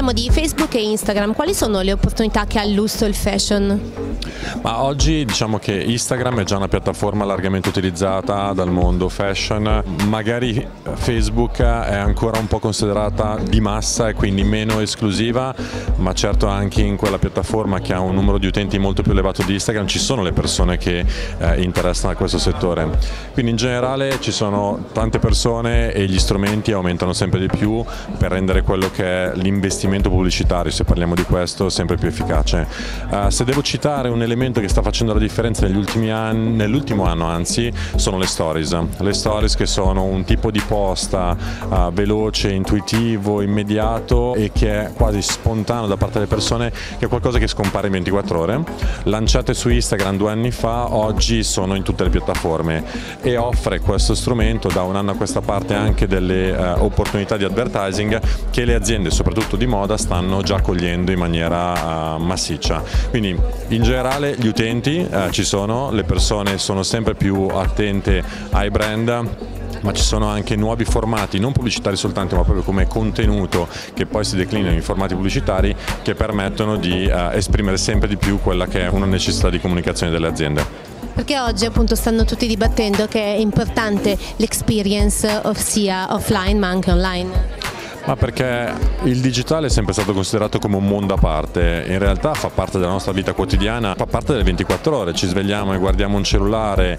Parliamo di Facebook e Instagram, quali sono le opportunità che ha illustrato il fashion? Ma oggi diciamo che Instagram è già una piattaforma largamente utilizzata dal mondo fashion, magari Facebook è ancora un po' considerata di massa e quindi meno esclusiva, ma certo anche in quella piattaforma che ha un numero di utenti molto più elevato di Instagram ci sono le persone che interessano a questo settore. Quindi in generale ci sono tante persone e gli strumenti aumentano sempre di più per rendere quello che è l'investimento pubblicitario, se parliamo di questo, sempre più efficace. Se devo citare un elemento che sta facendo la differenza negli ultimi anni, nell'ultimo anno anzi, sono le stories. Le stories che sono un tipo di posta veloce, intuitivo, immediato e che è quasi spontaneo da parte delle persone, che è qualcosa che scompare in 24 ore. Lanciate su Instagram 2 anni fa, oggi sono in tutte le piattaforme e offre questo strumento da un anno a questa parte anche delle opportunità di advertising che le aziende, soprattutto di moda, stanno già cogliendo in maniera massiccia. Quindi in generale gli utenti ci sono, le persone sono sempre più attente ai brand, ma ci sono anche nuovi formati, non pubblicitari soltanto, ma proprio come contenuto che poi si declinano in formati pubblicitari che permettono di esprimere sempre di più quella che è una necessità di comunicazione delle aziende. Perché oggi appunto stanno tutti dibattendo che è importante l'experience sia offline ma anche online. Ma perché il digitale è sempre stato considerato come un mondo a parte, in realtà fa parte della nostra vita quotidiana, fa parte delle 24 ore, ci svegliamo e guardiamo un cellulare,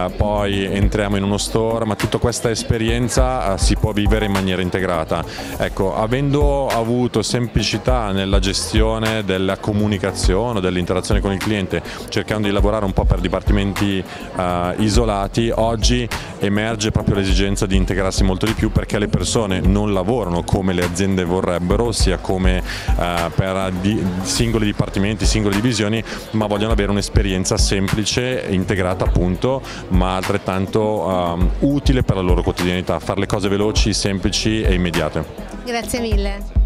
poi entriamo in uno store, ma tutta questa esperienza si può vivere in maniera integrata. Ecco, avendo avuto semplicità nella gestione della comunicazione, dell'interazione con il cliente, cercando di lavorare un po' per dipartimenti isolati, oggi emerge proprio l'esigenza di integrarsi molto di più perché le persone non lavorano come le aziende vorrebbero, sia come per singoli dipartimenti, singole divisioni, ma vogliono avere un'esperienza semplice, integrata appunto, ma altrettanto utile per la loro quotidianità, fare le cose veloci, semplici e immediate. Grazie mille.